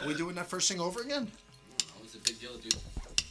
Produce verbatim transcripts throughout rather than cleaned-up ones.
Are we doing that first thing over again? That was a big deal, dude.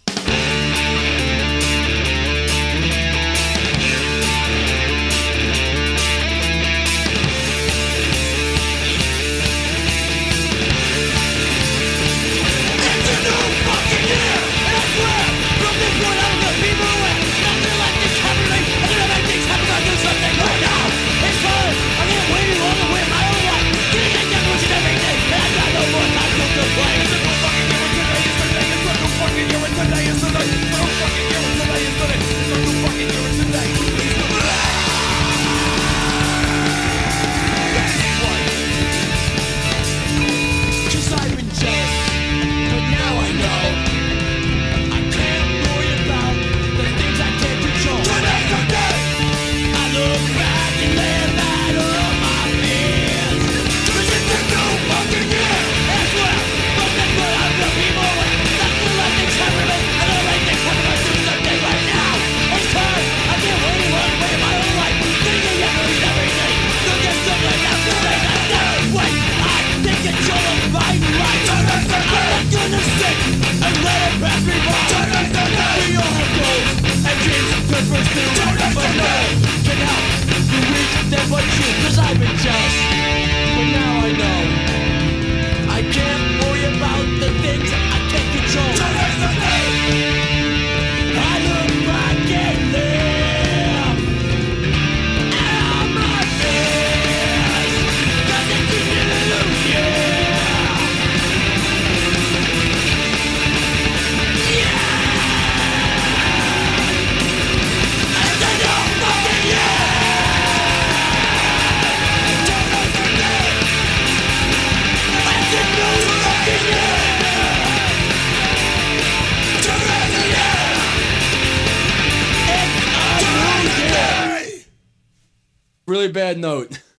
Cause I've been just, but now I know I can't worry about the things I can't control. Today's the day I look back and live, and all my fears doesn't keep me to lose you. Yeah, and I know fucking yeah. Really bad note.